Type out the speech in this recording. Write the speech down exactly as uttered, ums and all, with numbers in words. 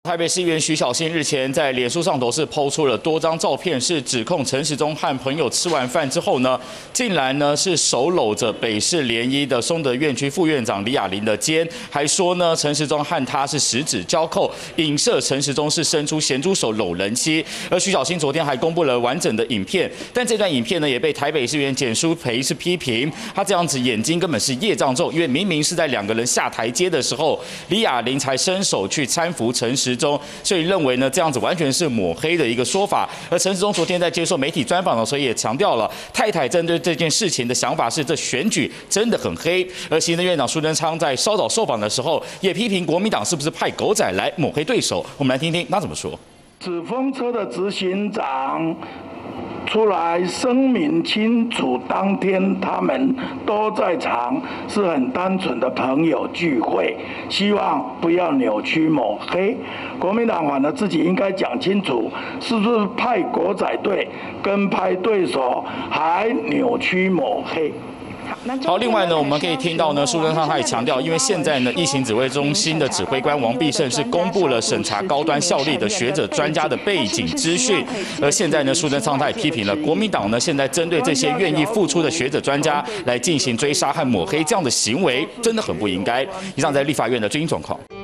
台北市议员徐小新日前在脸书上头是抛出了多张照片，是指控陈时中和朋友吃完饭之后呢，竟然呢是手搂着北市联医的松德院区副院长李雅玲的肩，还说呢陈时中和他是十指交扣，影射陈时中是伸出咸猪手搂人妻。而徐小新昨天还公布了完整的影片，但这段影片呢也被台北市议员简舒培是批评，他这样子眼睛根本是业障重，因为明明是在两个人下台阶的时候，李雅玲才伸手去搀扶陈时中。中，所以认为呢，这样子完全是抹黑的一个说法。而陈时中昨天在接受媒体专访的时候，也强调了太太针对这件事情的想法是，这选举真的很黑。而行政院长苏贞昌在稍早受访的时候，也批评国民党是不是派狗仔来抹黑对手。我们来听听他怎么说。 纸风车的执行长出来声明清楚，当天他们都在场，是很单纯的朋友聚会，希望不要扭曲抹黑。国民党反而自己应该讲清楚，是不是派国仔队跟派对手还扭曲抹黑。 好，另外呢，我们可以听到呢，苏贞昌他也强调，因为现在呢，疫情指挥中心的指挥官王必胜是公布了审查高端效力的学者专家的背景资讯，而现在呢，苏贞昌他也批评了国民党呢，现在针对这些愿意付出的学者专家来进行追杀和抹黑，这样的行为真的很不应该。以上在立法院的最新状况。